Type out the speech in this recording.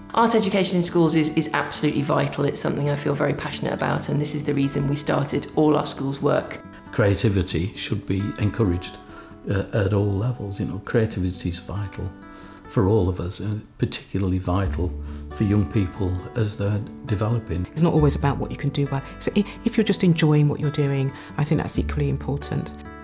Art education in schools is absolutely vital. It's something I feel very passionate about, and this is the reason we started all our schools' work. Creativity should be encouraged at all levels. You know, creativity is vital for all of us, and particularly vital for young people as they're developing. It's not always about what you can do well. So if you're just enjoying what you're doing, I think that's equally important.